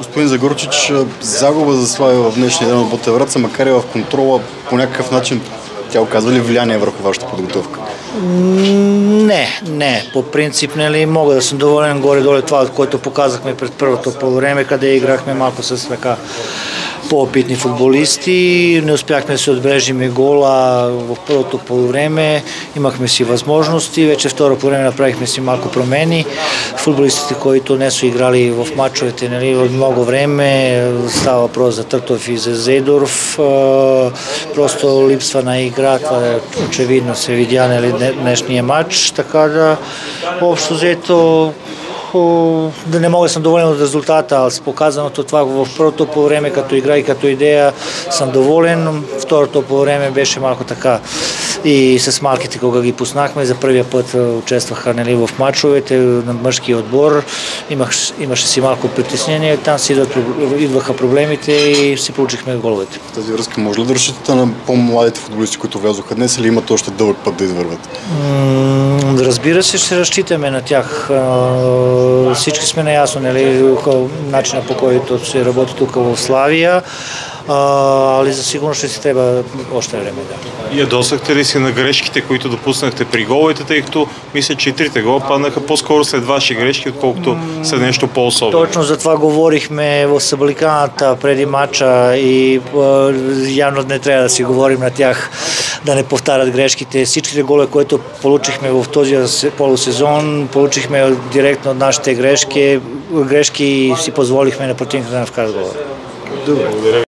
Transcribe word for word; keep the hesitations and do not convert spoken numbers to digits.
Господин Загорчич, загуба за Славия в днешния ден от Ботевраца, макар и в контрола, по някакъв начин тя оказва ли влияние върху вашата подготовка? Не, не. По принцип, нали, мога да съм доволен горе-долу това, което показахме пред първото полувреме, къде играхме малко с така по-опитни футболисти. Не успяхме да се отбележим и гола в първото полувреме. Имахме си възможности. Вече второ полувреме направихме си малко промени. Футболистите, които не са играли в мачовете, нали, от много време, става въпрос за Търтов и за Зейдоров. Просто липсва на игра. Това е очевидно се видя, нали, днешния матч. Така да, общо взето, да не мога да съм доволен от резултата, а с показаното това в първото по време като игра и като идея съм доволен. Второто по време беше малко така и с малките, кога ги пуснахме, за първия път участваха, нали, в мачовете на мъжкия отбор. Имах, имаше си малко притеснение, там си идват, идваха проблемите и си получихме головете. В тази връзка може ли да разчитате на по-младите футболисти, които влязоха днес, или имат още дълъг път да извървят? Разбира се, ще разчитаме на тях. Всички сме наясно, нали, начина, по който се работи тук в Славия, али за сигурно ще си трябва още време. Да. Ядосахте ли си на грешките, които допуснахте при головете, тъй като мисля, че и трите гола паднаха по-скоро след ваши грешки, отколкото след нещо по-особено? Точно за това говорихме в Сабаликаната преди матча и явно не трябва да си говорим на тях, да не повтарят грешките. Всичките голове, които получихме в този полусезон, получихме директно от нашите грешки, грешки и си позволихме на противника да не вкарат гола. Добре.